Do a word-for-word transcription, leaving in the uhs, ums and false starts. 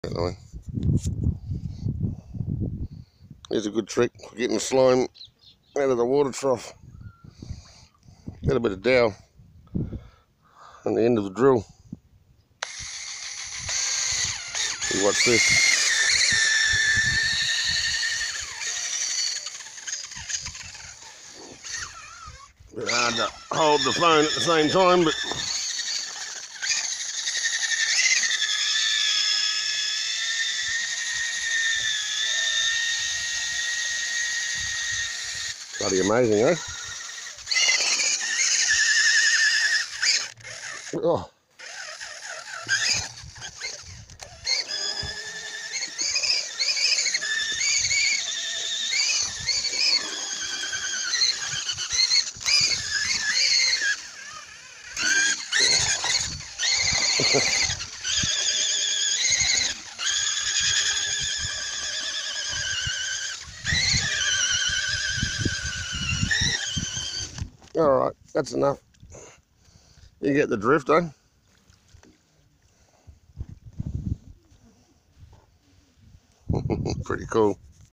Anyway, here's a good trick for getting the slime out of the water trough. Get a bit of dowel on the end of the drill. You watch this. Bit hard to hold the phone at the same time, but bloody amazing, eh? Oh. Alright, that's enough. You get the drift, eh? Pretty cool.